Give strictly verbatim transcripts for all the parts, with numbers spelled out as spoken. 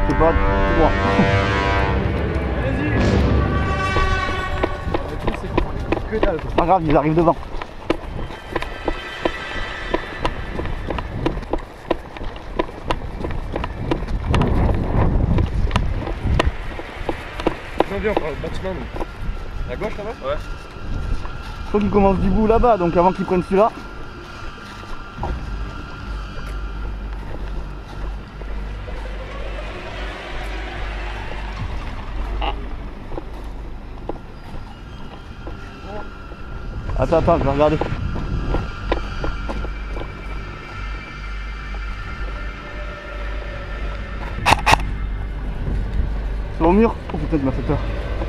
C'est pas tout droit. Que dalle quoi. Pas grave, ils arrivent devant. On vient par le bâtiment donc. À gauche là-bas? Ouais. Je crois qu'ils commencent du bout là-bas, donc avant qu'ils prennent celui-là. Attends, attends, je vais regarder. C'est au mur? Oh putain, il m'a fait peur.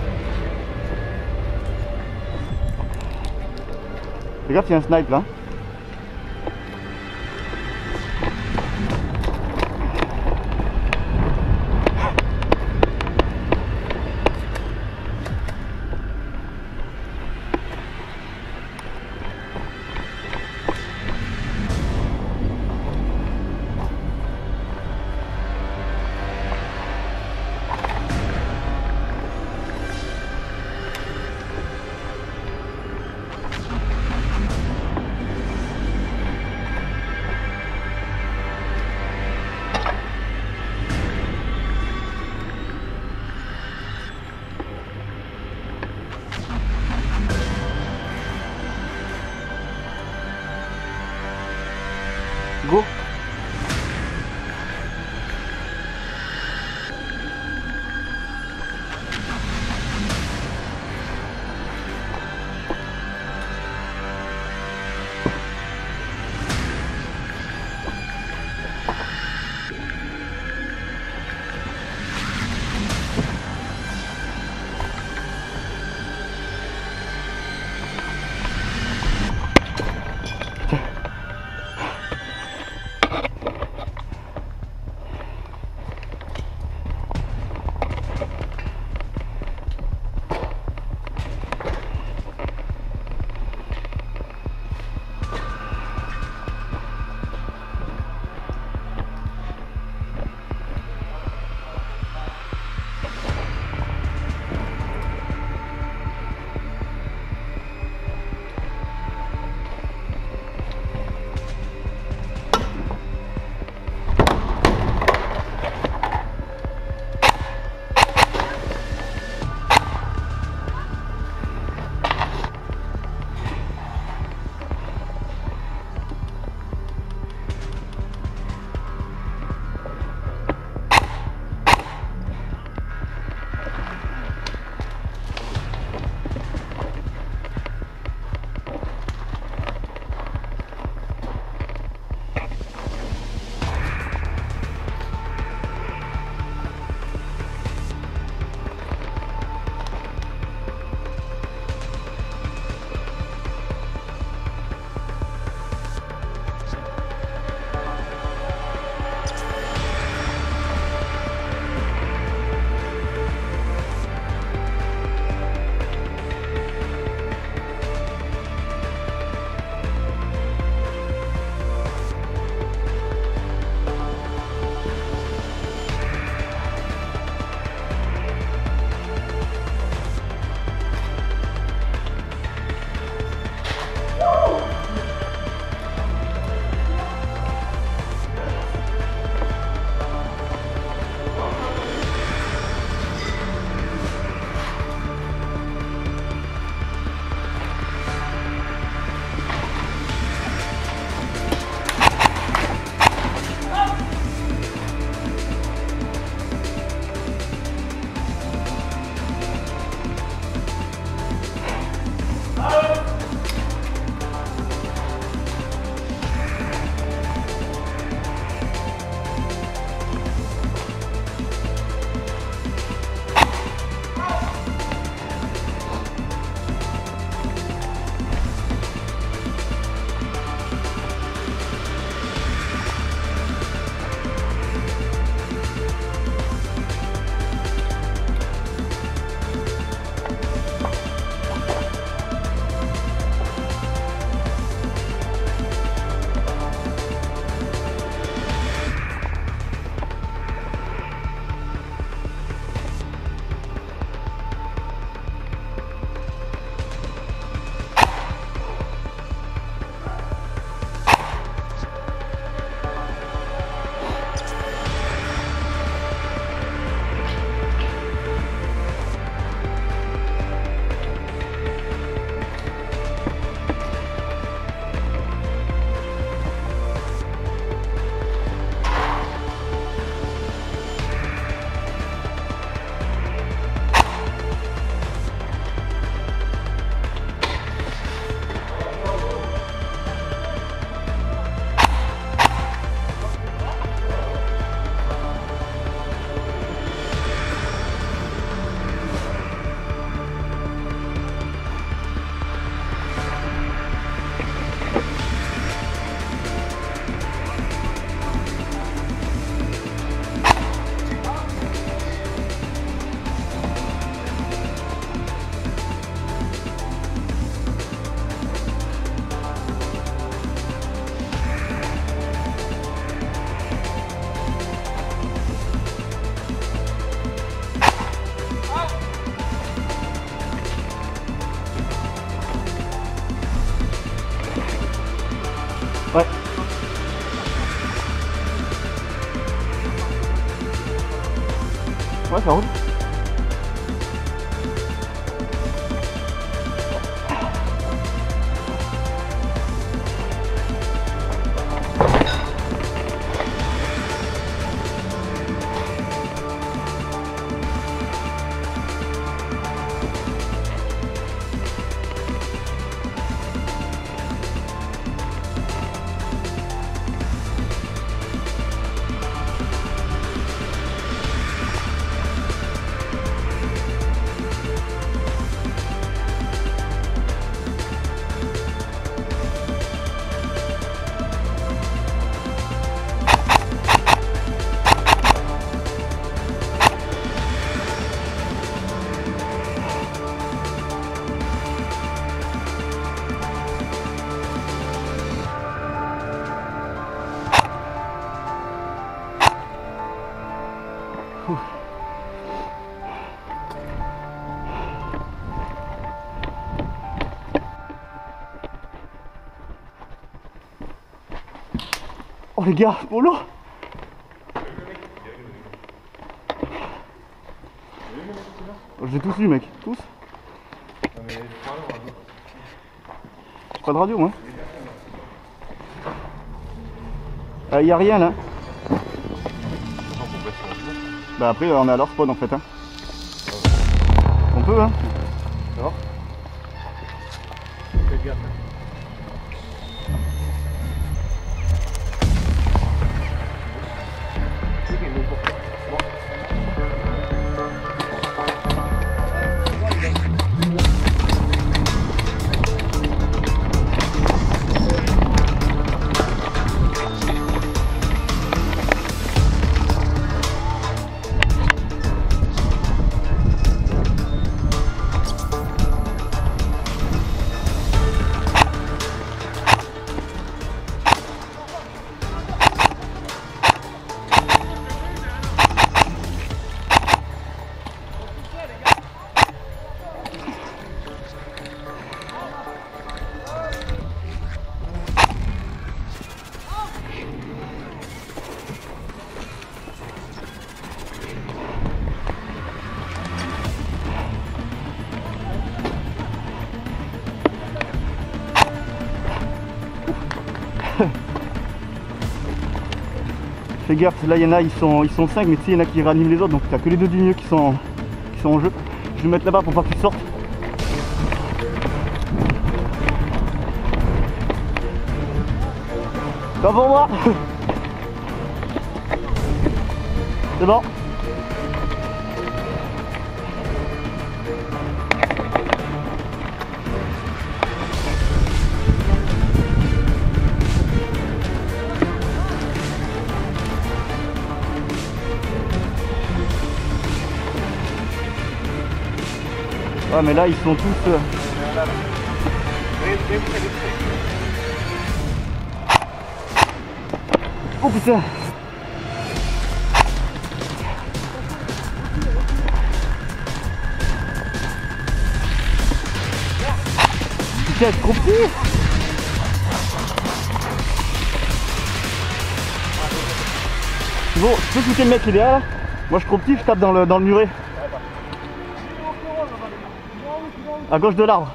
Regarde, il y a un snipe là. Ouais, ça roule. Oh les gars, pour l'eau. J'ai tous eu mec, tous. Pas de radio moi. Il n'y a rien là. Bah après on est à leur spawn en fait hein. On peut hein. Alors fais gaffe. Fais gaffe, là il y en a, ils sont ils sont cinq, mais tu sais il y en a qui raniment les autres, donc t'as que les deux du milieu qui sont qui sont en jeu. Je vais me mettre là-bas pour pas qu'ils sortent. Pas pour moi. C'est bon. Ah mais là ils sont tous... Euh... Oh putain. Putain, c'est trop petit. Bon, tu peux écouter le mec qui est derrière là. Moi je suis trop petit, je tape dans le, dans le muret. À gauche de l'arbre.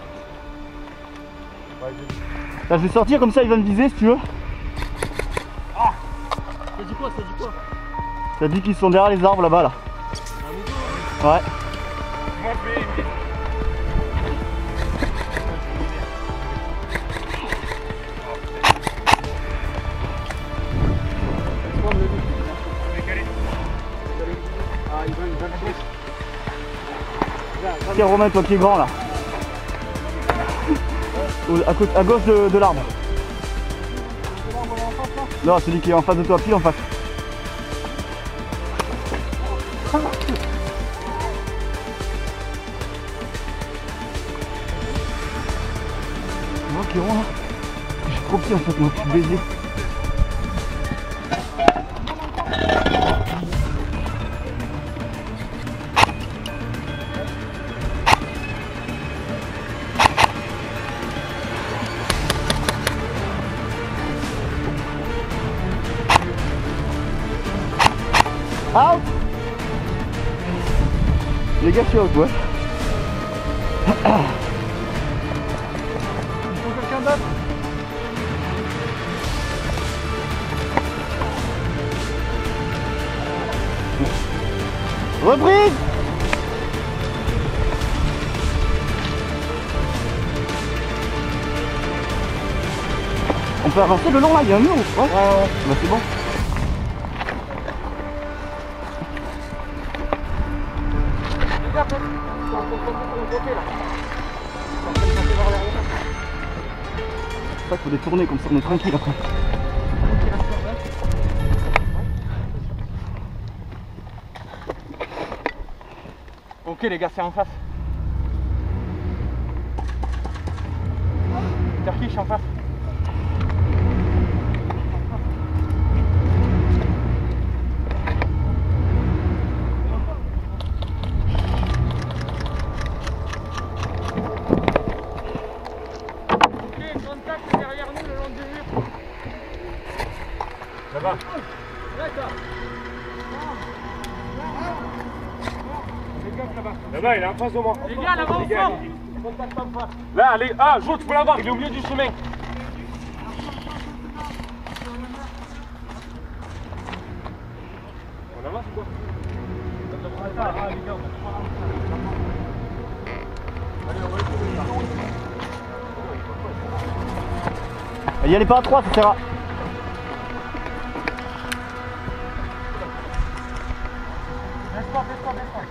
Là je vais sortir comme ça il va me viser si tu veux. Ah, ça dit quoi, ça dit quoi? Ça dit qu'ils sont derrière les arbres là-bas là. Ouais. Moi je vais... Tiens Romain, toi qui es grand là. À, côté, à gauche de, de l'arbre. Non, celui qui est en face de toi, pile en face. Moi qui est rond là. Je suis trop petit en fait, moi je suis baisé. Out. Les gars, je suis out, ouais. Il faut quelqu'un d'autre. Reprise. On peut avancer le long là, il y a un mur ou pas? Ouais, ouais. Bah c'est bon. Les gars, on va bloquer là. On va passer vers l'arrière. C'est pas qu'il faut détourner comme ça, on est tranquille après. Ok les gars, c'est en face. Turkish en face. Ok, contact derrière nous le long du mur. Ça va. D'accord. Là-bas, il est en face de moi. Les gars, là-bas au fond. Contact en face. Là, allez, ah, Jo, tu peux l'avoir, il est au milieu du chemin. On avance ou quoi? Ah, les gars, on allez, on va essayer. Y allez pas à trois, ça sert à... Laisse pas, laisse pas, laisse pas.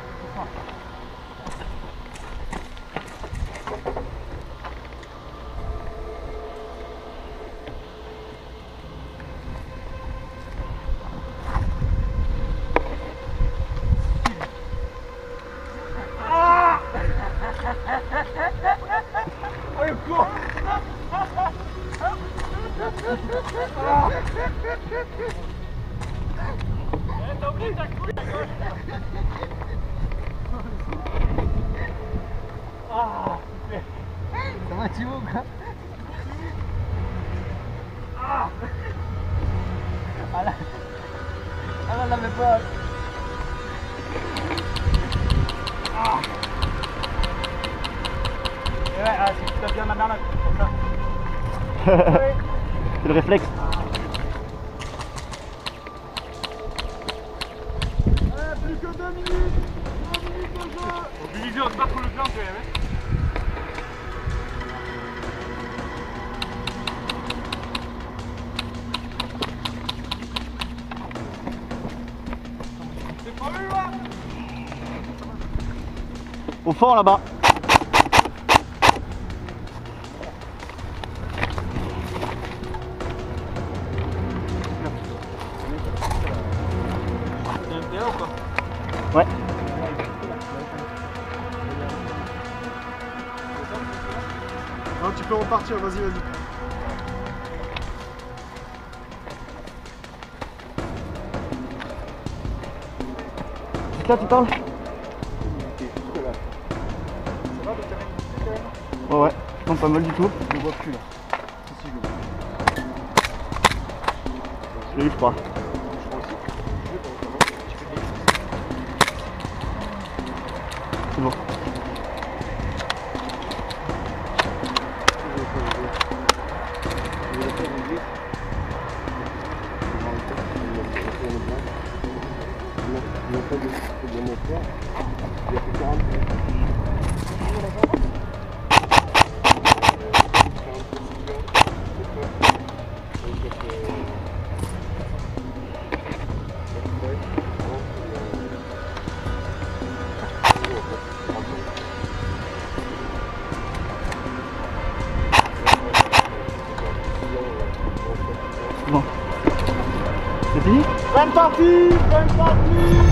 Ça va Thibaut quoi? Ah là, ah là, là, mais pas. Ah. Et ouais, ah, si tu dois bien la merde, comme ça. C'est le réflexe. Ouais, plus que deux minutes. deux minutes de jeu. Mobilisé, on se bat pour le plan, quand même. C'est pas lui là. Au fond là-bas. C'est un P A ou quoi? Ouais. Non, tu peux repartir, vas-y, vas-y. C'est là tu parles? Ouais ouais, je pense pas mal du tout. Je le vois plus là. Si, si, je le vois. Je l'ai eu je crois. C'est bon. Bon. C'est fini? Bonne partie, bonne partie.